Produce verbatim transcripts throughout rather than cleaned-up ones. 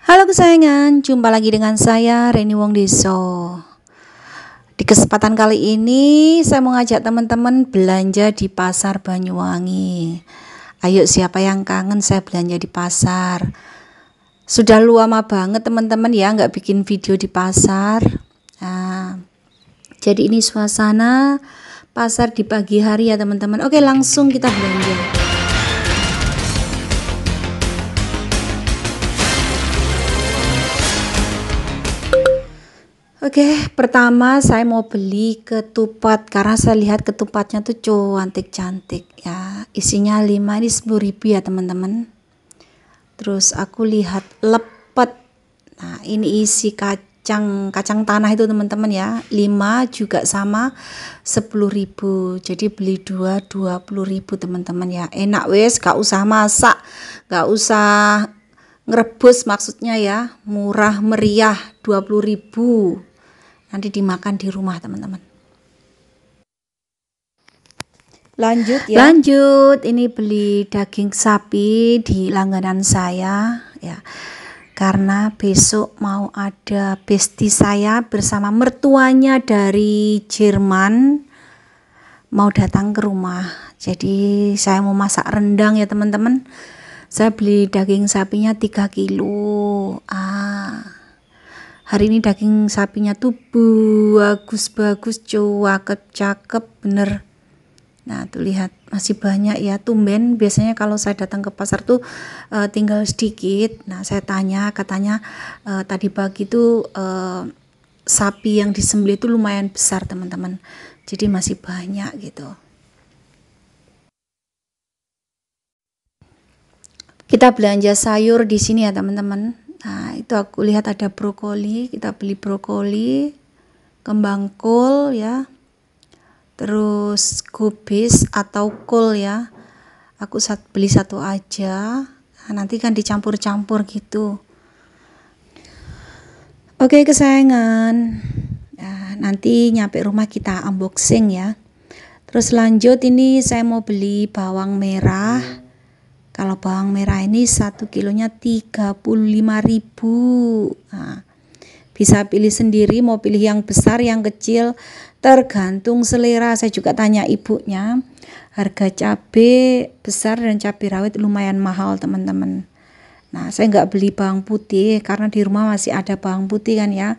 Halo kesayangan, jumpa lagi dengan saya Reni Wongdeso. Di kesempatan kali ini saya mau ngajak teman-teman belanja di pasar Banyuwangi. Ayo, siapa yang kangen saya belanja di pasar? Sudah lama banget teman-teman ya nggak bikin video di pasar. Nah, jadi ini suasana pasar di pagi hari ya teman-teman. Oke, langsung kita belanja. Oke, pertama saya mau beli ketupat karena saya lihat ketupatnya tuh cantik-cantik ya. Isinya lima, ini sepuluh ribu ya teman-teman. Terus aku lihat lepet. Nah, ini isi kacang kacang tanah itu teman-teman ya. lima juga sama sepuluh ribu. Jadi beli dua dua puluh ribu teman-teman ya. Enak wes, gak usah masak, gak usah ngerebus maksudnya ya. Murah meriah, dua puluh ribu. Nanti dimakan di rumah teman-teman. Lanjut ya. Lanjut, ini beli daging sapi di langganan saya ya. Karena besok mau ada besti saya bersama mertuanya dari Jerman mau datang ke rumah. Jadi saya mau masak rendang ya teman-teman. Saya beli daging sapinya tiga kilo. Ah. Hari ini daging sapinya tuh bagus-bagus, cakep-cakep bener. Nah tuh lihat masih banyak ya, tumben biasanya kalau saya datang ke pasar tuh uh, tinggal sedikit. Nah saya tanya, katanya uh, tadi pagi tuh uh, sapi yang disembelih itu lumayan besar teman-teman. Jadi masih banyak gitu. Kita belanja sayur di sini ya teman-teman. Nah, itu aku lihat ada brokoli, kita beli brokoli, kembang kol ya, terus kubis atau kol ya. Aku beli satu aja, nah, nanti kan dicampur-campur gitu. Oke kesayangan, nah, nanti nyampe rumah kita unboxing ya. Terus lanjut, ini saya mau beli bawang merah. Kalau bawang merah ini satu kilonya tiga puluh lima ribu. Nah, bisa pilih sendiri, mau pilih yang besar, yang kecil, tergantung selera. Saya juga tanya ibunya, harga cabai besar dan cabai rawit lumayan mahal teman-teman. Nah, saya nggak beli bawang putih karena di rumah masih ada bawang putih kan ya.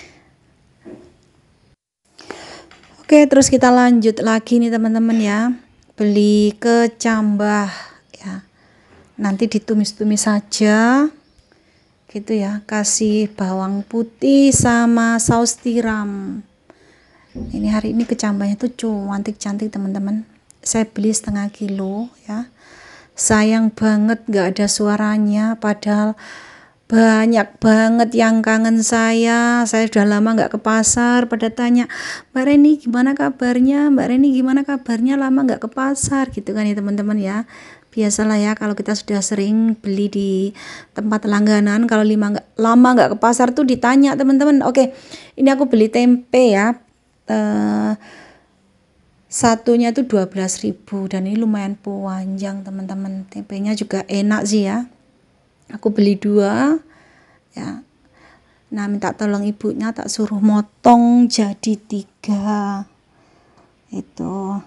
Oke, terus kita lanjut lagi nih teman-teman ya. Beli kecambah ya. Nanti ditumis-tumis saja gitu ya, kasih bawang putih sama saus tiram. Ini hari ini kecambahnya tuh cantik-cantik teman-teman. Saya beli setengah kilo ya. Sayang banget gak ada suaranya, padahal banyak banget yang kangen saya. Saya sudah lama gak ke pasar, pada tanya, Mbak Reni gimana kabarnya, Mbak Reni gimana kabarnya, lama gak ke pasar gitu kan ya teman-teman ya. Biasalah ya kalau kita sudah sering beli di tempat langganan, kalau lima gak, lama nggak ke pasar tuh ditanya teman-teman. Oke, ini aku beli tempe ya, uh, satunya tuh dua belas ribu dan ini lumayan panjang teman-teman. Tempenya juga enak sih ya. Aku beli dua ya. Nah minta tolong ibunya tak suruh motong jadi tiga itu.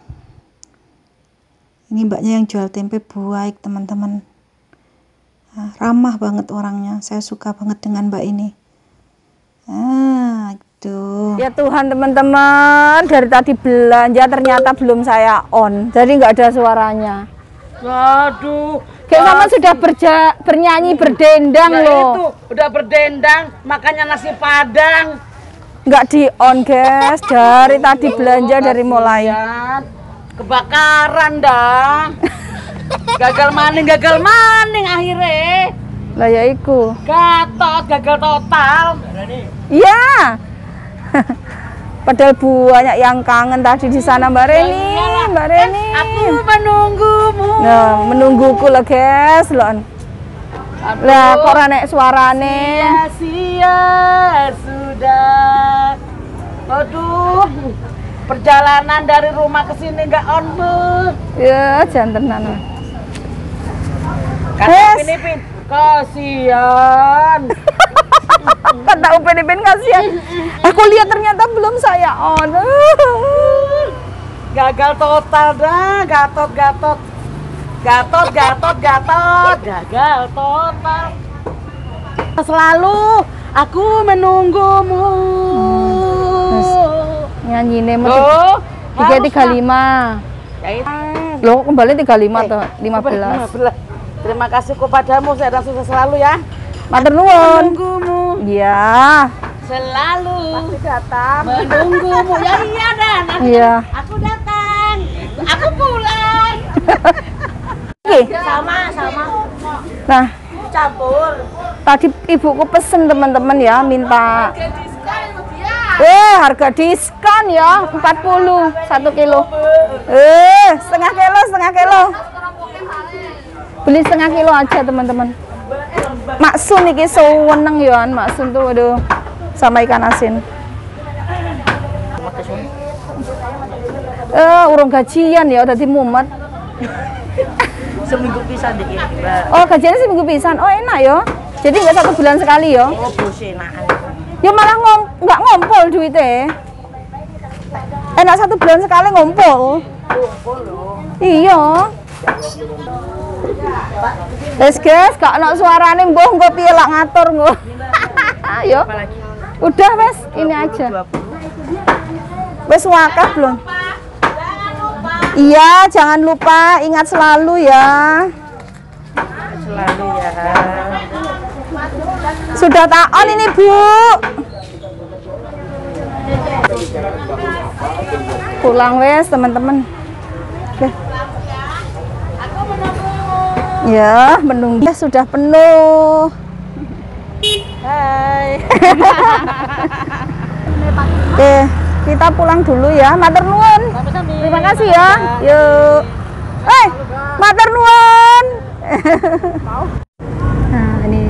Ini mbaknya yang jual tempe baik teman-teman, nah, ramah banget orangnya. Saya suka banget dengan mbak ini. Ah, gitu. Ya Tuhan teman-teman, dari tadi belanja ternyata belum saya on, jadi nggak ada suaranya. Waduh, kayak sama sudah berja, bernyanyi berdendang nah loh. Itu udah berdendang, makanya nasi padang. Nggak di on guys, dari tadi belanja dari mulai. Kebakaran dah. Gagal maning, gagal maning akhirnya. Lah ya iku. Gatot, gagal total. Iya. Padahal banyak yang kangen tadi di sana Mbak Reni, ya, Mbak Reni. Eh, aku menunggumu. Nah, menungguku lah guys, loh. Lah kok ora nek suarane. Sia-sia sudah. Aduh. Perjalanan dari rumah ke sini nggak on bu. Ya jantenan. Kata Pin, Pin, Kasihan. Kata Upin Ipin kasihan. Aku lihat ternyata belum saya on. Gagal total dah, Gatot, Gatot. Gatot, Gatot, Gatot. Gagal total. Selalu aku menunggumu. Nyanyi nemo Oh, tiga tiga lima. ya itu. Loh, kembali tiga puluh lima Eh, atau lima belas. Terima kasih kepadamu, saya rasa sukses selalu ya. Matur nuwun. Menunggumu Iya. selalu. Pasti datang. Menunggumu. Ya iya dan. Iya. Aku datang. Aku pulang. Oke. Sama, sama. Nah, Campur. tadi ibuku pesen teman-teman ya, minta eh harga diskon ya empat puluh satu kilo. Eh, setengah kilo, setengah kilo. Beli setengah kilo aja teman-teman. Maksun iki seneng ya, Maksun tuh aduh sama ikan asin. Eh, urung gajian ya, udah mumet. Seminggu pisan deh. Oh, gajiannya seminggu pisan. Oh, enak ya. Jadi nggak satu bulan sekali ya. Oh, bosenan. Ya malah ngom nggak ngompol duitnya. Enak satu bulan sekali ngompol. Iya. Wes guys, gak ono suarane mbah engko piye lak ngatur engko. Ayo. Udah wes, ini aja. Wes wakaf belum? Iya, jangan lupa ingat selalu ya. Selalu ya. Sudah tak on ini, Bu. Pulang wes, teman-teman. Oke. Ya, menunggu. Ya, sudah penuh. Hai. Oke, kita pulang dulu ya. Matur nuwun. Terima kasih ya. Yuk. Eh, matur nuwun. Nah, ini.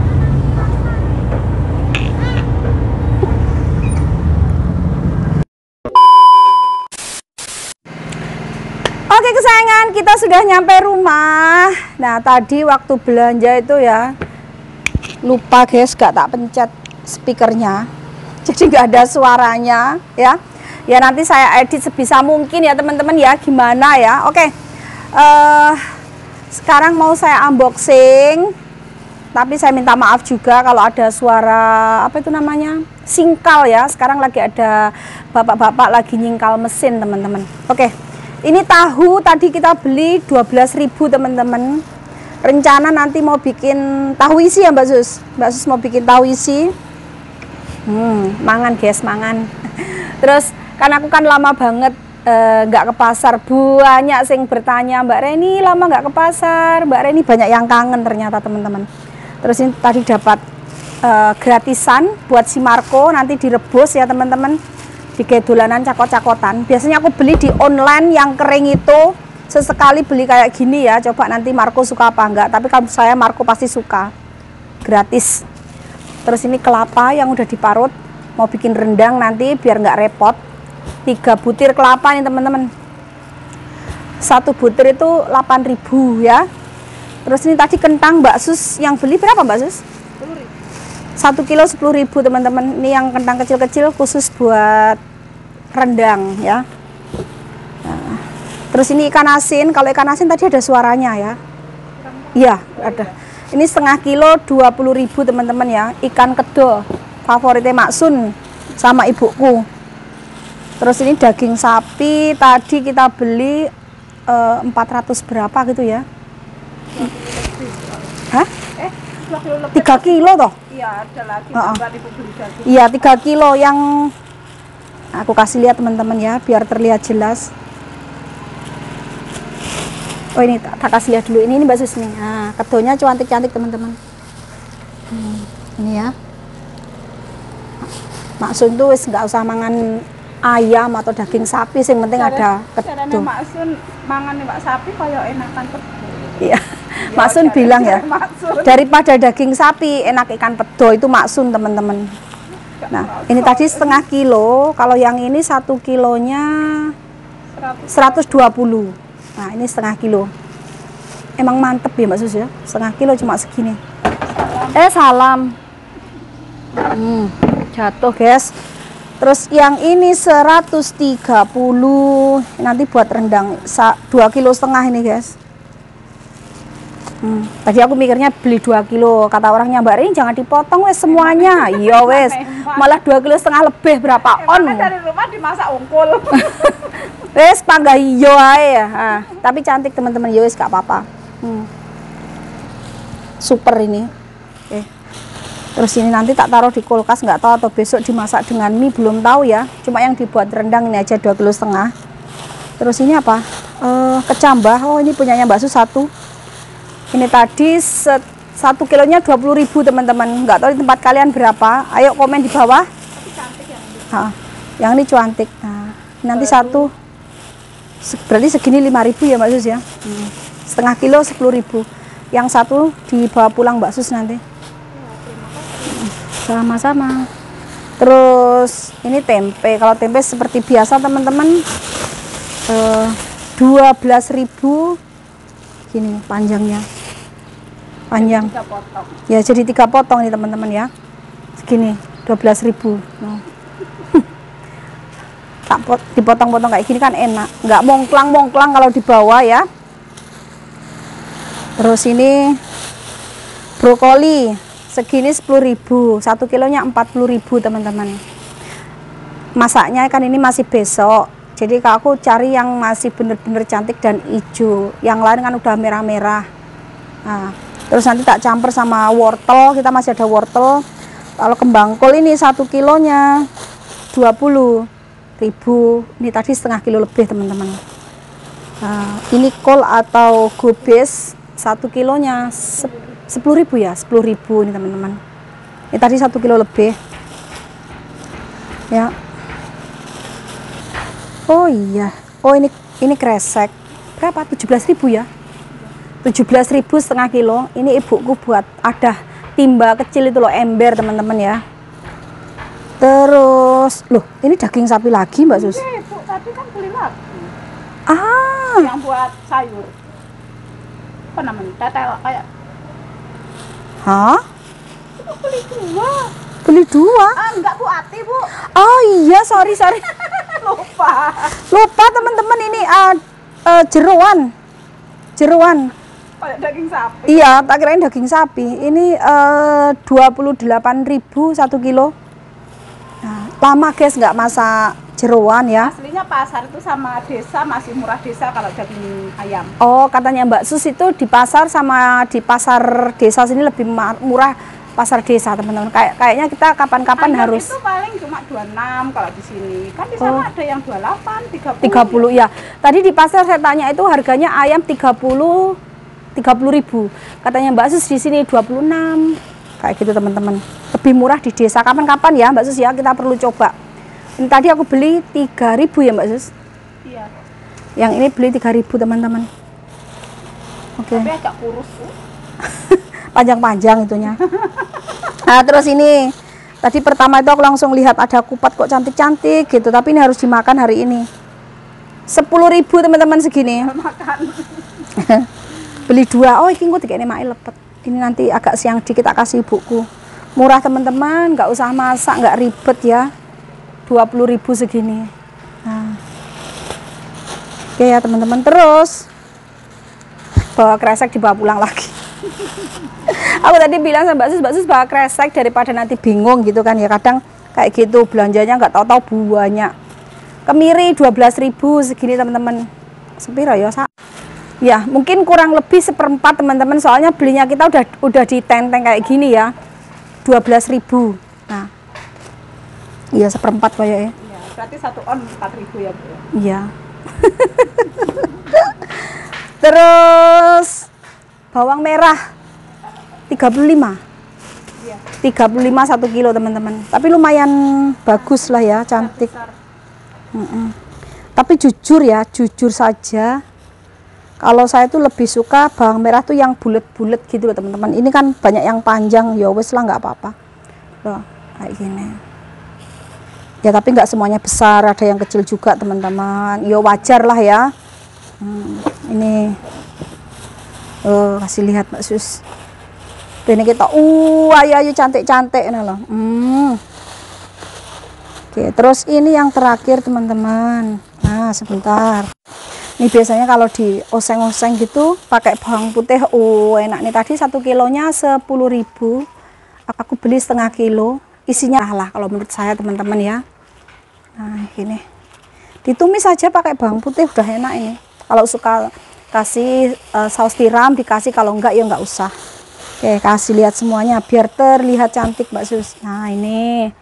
Oke kesayangan, kita sudah nyampe rumah. Nah tadi waktu belanja itu ya lupa guys, gak tak pencet speakernya, jadi gak ada suaranya ya. Ya nanti saya edit sebisa mungkin ya teman-teman ya, gimana ya. Oke, uh, sekarang mau saya unboxing, tapi saya minta maaf juga kalau ada suara apa itu namanya singkal ya. Sekarang lagi ada bapak-bapak lagi nyingkal mesin teman-teman. Oke. Ini tahu tadi kita beli dua belas ribu teman-teman. Rencana nanti mau bikin tahu isi ya Mbak Sus. Mbak Sus mau bikin tahu isi. Hmm, mangan guys, mangan. Terus kan aku kan lama banget nggak eh, ke pasar. Banyak sing bertanya, Mbak Reni lama nggak ke pasar. Mbak Reni banyak yang kangen ternyata teman-teman. Terus ini tadi dapat eh, gratisan buat si Marco, nanti direbus ya teman-teman. Di dolanan cakot-cakotan. Biasanya aku beli di online yang kering itu, sesekali beli kayak gini ya. Coba nanti Marco suka apa enggak, tapi kalau saya Marco pasti suka. Gratis. Terus ini kelapa yang udah diparut, mau bikin rendang nanti biar nggak repot. Tiga butir kelapa nih teman-teman. Satu butir itu delapan ribu ya. Terus ini tadi kentang Mbak Sus yang beli berapa Mbak Sus? Satu kilo sepuluh ribu teman-teman. Ini yang kentang kecil-kecil khusus buat rendang ya. Nah, terus ini ikan asin. Kalau ikan asin tadi ada suaranya ya. Iya ada. Ini setengah kilo dua puluh ribu teman-teman ya. Ikan kedo favoritnya Maksun sama ibuku. Terus ini daging sapi tadi kita beli eh, empat ratus berapa gitu ya. Hah? tiga kilo toh? Iya, ada lagi. Uh -uh. Beli daging. Iya, tiga kilo yang aku kasih lihat teman-teman ya, biar terlihat jelas. Oh ini tak, tak kasih lihat dulu. Ini ini Mbak Sus nih. Nah, kedonya cantik-cantik teman-teman. Hmm, ini ya. Maksun tuh wis nggak usah mangan ayam atau daging sapi, yang penting ada kedo. Maksun mangan Pak sapi kaya enakan kedo. Iya. Maksun bilang ya, daripada daging sapi enak ikan pedo itu Maksun teman-teman. Nah ini tadi setengah kilo, kalau yang ini satu kilonya seratus dua puluh. Nah ini setengah kilo, emang mantep ya Mbak Sus ya, setengah kilo cuma segini. Eh salam. Hmm, jatuh guys. Terus yang ini seratus tiga puluh, nanti buat rendang dua kilo setengah ini guys. Hmm, tadi aku mikirnya beli dua kilo, kata orangnya Mbak Rin jangan dipotong wes semuanya. Iya wes, malah dua kilo setengah lebih berapa on? Dari rumah dimasak ungkul. Wes panggah iyo ae ya. Nah, tapi cantik teman-teman, yo wes gak apa-apa. Hmm. Super ini. Eh. Terus ini nanti tak taruh di kulkas, nggak tahu atau besok dimasak dengan mie belum tahu ya. Cuma yang dibuat rendang ini aja dua kilo setengah. Terus ini apa? Uh, kecambah. Oh ini punyanya Mbak Sus satu. Ini tadi set, satu kilonya dua puluh ribu teman-teman. Nggak tahu di tempat kalian berapa. Ayo komen di bawah. Cantik yang ini. Ha, yang ini cantik. Nah, nanti Baru. satu. Berarti segini lima ribu ya Mbak Sus ya. Hmm. Setengah kilo sepuluh ribu. Yang satu dibawa pulang Mbak Sus nanti. Sama-sama. Terus ini tempe. Kalau tempe seperti biasa teman-teman, eh, dua belas ribu. Gini panjangnya. Panjang. Tiga potong. Ya jadi tiga potong nih teman-teman ya. Segini dua belas ribu. No. Tak pot, dipotong-potong kayak gini kan enak. Nggak mongklang-mongklang kalau dibawa ya. Terus ini brokoli segini sepuluh ribu, satu kilonya empat puluh ribu teman-teman. Masaknya kan ini masih besok, jadi kalau aku cari yang masih bener-bener cantik dan hijau, yang lain kan udah merah-merah. Nah, terus nanti tak campur sama wortel, kita masih ada wortel. Kalau kembang kol ini satu kilonya dua puluh ribu, ini tadi setengah kilo lebih teman-teman. Nah, ini kol atau gobes satu kilonya sepuluh ribu ya, sepuluh ribu nih teman-teman. Ini tadi satu kilo lebih. Ya. Oh iya. Oh ini ini kresek. Berapa? tujuh belas ribu ya. tujuh belas ribu setengah kilo. Ini ibuku buat ada timba kecil itu loh, ember teman-teman ya. Terus, loh, ini daging sapi lagi Mbak Sus? Iya, Bu, tadi kan beli lagi. Ah. Yang buat sayur. Apa namanya? Tetel kayak. Hah? Itu beli dua. Beli dua? Ah, enggak Bu Ati, Bu. Oh iya, sorry sorry. Lupa. Lupa teman-teman, ini uh, uh, jeroan. Jeroan. Kayak daging sapi. Iya, tak kirain daging sapi. Ini uh, dua puluh delapan ribu satu kilo. Nah, lama guys nggak masak jeroan ya. Aslinya pasar itu sama desa masih murah desa kalau daging ayam. Oh, katanya Mbak Sus itu di pasar sama di pasar desa sini lebih murah pasar desa teman-teman. Kayak kayaknya kita kapan-kapan harus. Itu paling cuma dua puluh enam kalau di sini. Kan di sana oh. ada yang dua puluh delapan, tiga puluh. tiga puluh ya. Tadi di pasar saya tanya itu harganya ayam tiga puluh ribu. Katanya Mbak Sus di sini dua puluh enam. Kayak gitu teman-teman. Lebih murah di desa. Kapan-kapan ya Mbak Sus ya, kita perlu coba. Ini tadi aku beli tiga ribu ya Mbak Sus? Iya. Yang ini beli tiga ribu teman-teman. Oke. Okay. Tapi agak kurus tuh. Panjang-panjang itunya. Nah terus ini, tadi pertama itu aku langsung lihat ada kupat kok cantik-cantik gitu. Tapi ini harus dimakan hari ini. sepuluh ribu teman-teman segini. Makan. Beli dua. Oh ini aku tiga ini main lepet. Ini nanti agak siang dikit tak kasih ibuku. Murah teman-teman, nggak usah masak, nggak ribet ya. dua puluh ribu segini. Nah. Oke ya teman-teman, terus bawa kresek dibawa pulang lagi. Aku tadi bilang sama Mbak Sus, Mbak Sus bawa kresek daripada nanti bingung gitu kan ya. Kadang kayak gitu belanjanya nggak tahu-tahu banyak. Kemiri dua belas ribu segini teman-teman. Sepiro ya, Sa? Ya, mungkin kurang lebih seperempat teman-teman. Soalnya belinya kita udah udah di tenteng kayak gini ya. dua belas ribu. Nah. Iya, seperempat kayaknya. Iya, berarti satu on empat ribu ya, Bu. Iya. Terus bawang merah tiga puluh lima. Iya. tiga puluh lima satu kilo teman-teman. Tapi lumayan bagus lah ya, cantik. Mm -mm. Tapi jujur ya, jujur saja. Kalau saya tuh lebih suka bawang merah tuh yang bulat-bulat gitu loh teman-teman. Ini kan banyak yang panjang, ya wes lah nggak apa-apa. Loh, kayak gini. Ya tapi nggak semuanya besar, ada yang kecil juga teman-teman. Ya wajar lah ya. Hmm, ini Oh, kasih lihat Mbak Sus. Ini kita, uh, ayu ayu cantik-cantik nih loh. Hmm. Oke, terus ini yang terakhir teman-teman. Nah, sebentar. Ini biasanya kalau di oseng-oseng gitu pakai bawang putih. Oh, enak nih. Tadi satu kilonya sepuluh ribu. Aku beli setengah kilo. Isinya lah kalau menurut saya teman-teman ya. Nah, ini. Ditumis saja pakai bawang putih udah enak ini. Kalau suka kasih uh, saus tiram dikasih, kalau enggak ya enggak usah. Oke, kasih lihat semuanya biar terlihat cantik Mbak Sus. Nah, ini.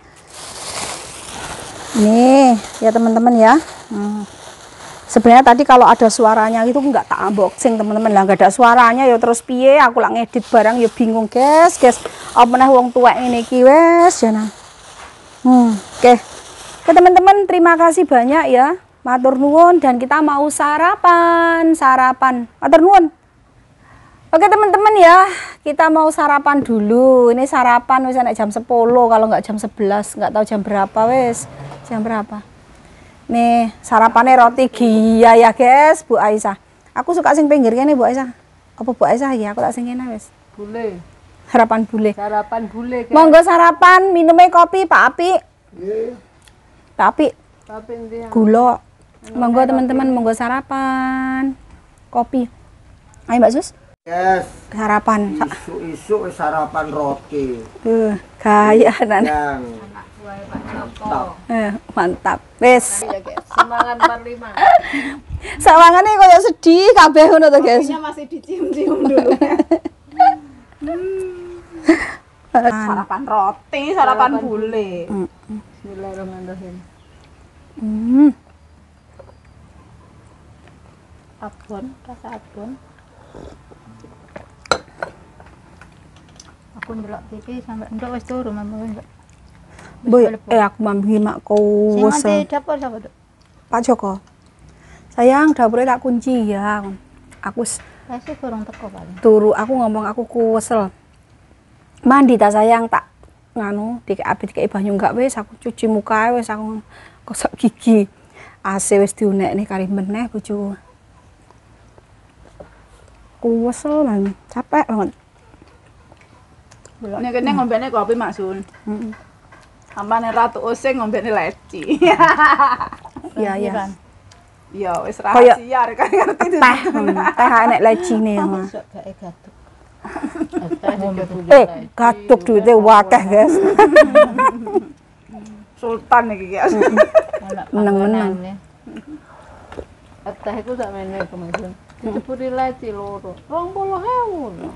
Nih, ya teman-teman ya. Hmm. Sebenarnya tadi kalau ada suaranya itu enggak tak unboxing teman-teman lah, enggak ada suaranya ya terus piye aku lah ngedit barang ya bingung guys, guys. Apa meneh wong tuwek ngene iki wes ya nah. Hmm, oke. Oke teman-teman, terima kasih banyak ya. Matur nuwun, dan kita mau sarapan, sarapan. Matur nuwun. Oke teman-teman ya, kita mau sarapan dulu. Ini sarapan wis nek jam sepuluh, kalau nggak jam sebelas, nggak tahu jam berapa wis. Jam berapa? Nih, sarapannya roti gia ya, guys, Bu Aisyah. Aku suka sing pinggir kene, Bu Aisyah. Apa Bu Aisyah ya? Aku tak sing kene wis. Bule. Sarapan bule. Sarapan bule. Monggo sarapan, minumnya kopi, Pak Api. Nggih. Pak Api. Tapi ndi? Gula. Monggo teman-teman, monggo sarapan. Kopi. Ayo Mbak Sus. Yes, Sarapan. isu-isu sarapan roti Uh, gaya anak. yang Mantap. Eh, mantap. Wes. Semangat empat puluh lima. Sawangane koyo sedih kabeh ngono to, guys. Masih dicium-cium dulu. Sarapan roti, sarapan bule. Bismillahirrahmanirrahim. Hmm. Abon, rasa abon. Aku ndelok T V sampe ndok wis turu mampu ndok. Boy, eh aku mambi mak Sing kos. nganti dapur sapa, Dok? Pak Joko. Sayang, dapurnya tak kunci ya. Aku s- Wis kurang teko paling. turu, aku ngomong aku kuwesel. Mandi ta sayang, tak nganu dikek abit dikek banyu enggak wis aku cuci muka wis aku gosok gigi. A C wis diunekne kari meneh bojoku. Kuwesel banget, capek banget. Ini kene ngombene kopi Maksun. Heeh. Ampane ratu oseng ngombene leci. Iya, iya. Ya wis Kayak- rahasia rek ngerti. Teh, hmm, teh enek lecine ya, Mas. Sok gae gatuk. Eh, gatuk duitnya wakeh, guys. Sultan iki guys. Meneng-meneng. Teh iku sak meneh kemarin. Dicepuri leci loro. dua puluh ribu.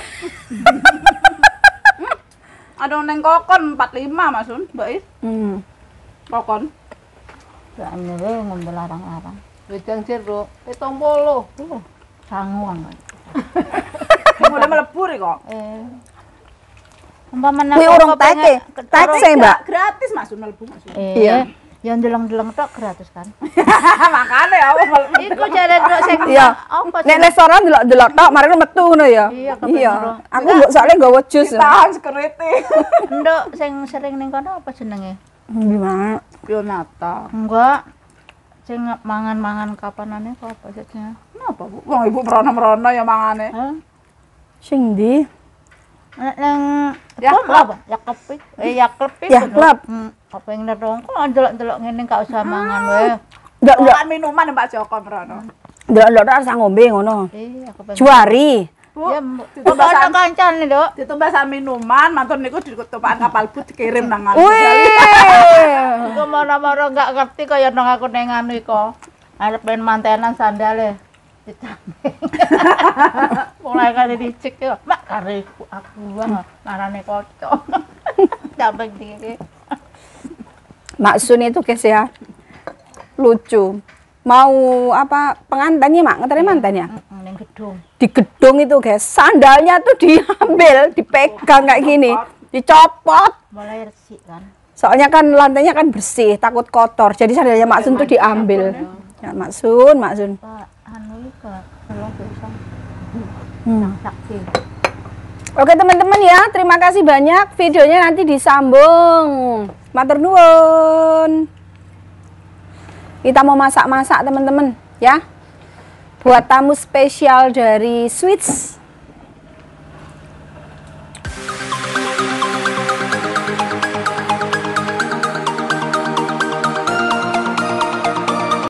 Ada neng kokon empat puluh lima Maksun, Mbak Is. Hmm. Kokon. Sak meneh ngombe larang-larang. Wedang jeruk pitung puluh. Uh, sanguang. Mulai mlebu rek kok. Eh. Umpamane Kuwi urung teke. Teke, Mbak. Gratis Maksun mlebu Maksun. Eh, Iya. yang deleng-deleng tok gratis kan. Makane ya mlebu. Iku jare tok sing Iya. apa sih? Nek restoran delok-delok tok, mari metu ngono ya. Iya, kebener. Aku mbok soalnya nggawa jus. Tahan security. Nduk sing sering ning kono apa jenenge? Gimana? Pionata. Enggak. Sing mangan-mangan kapanane kok apa jenenge? Napa Bu? Wong ibu merana-merana ya mangane. Hah? Sing ndi? Nek nang Ya, apa apa? Ya kepik. Eh ya kepik. Ya, klub. Hmm, apa yang nedong kok ndelok-ndelok ngene gak usah mangan wae. Ndak ndak Kan minuman Mbak Joko merana. ndelok tok rasa ngombe ngono. Eh, aku pengen. Juari. Bu, Ya, ditambah mbok ana sam- kancane, Nduk. ditambah sama minuman, mantur niku ditumpakan kapal but dikirim nang anu. Wih. Aku mara-mara gak ngerti kaya nang aku ning anu iko. Arep pengen mantenan sandale. Ditambah. Mulai kali dicek yo, Mak kariku aku wah narane kocok. Sampai diri. Maksun itu guys ya. Lucu. Mau apa pengantinnya mak ngeteri mantannya Ning gedung. di gedung itu guys, sandalnya tuh diambil, dipegang kayak gini, dicopot. Mulai resik kan. Soalnya kan lantainya kan bersih, takut kotor. Jadi sandalnya Maksun tuh diambil. Ya, Maksun, Maksun. Pak anu iki belum bisa. Hmm. Saksi. Oke teman-teman ya, terima kasih banyak. Videonya nanti disambung. Matur nuwun. Kita mau masak-masak teman-teman ya. Buat tamu spesial dari Sweets.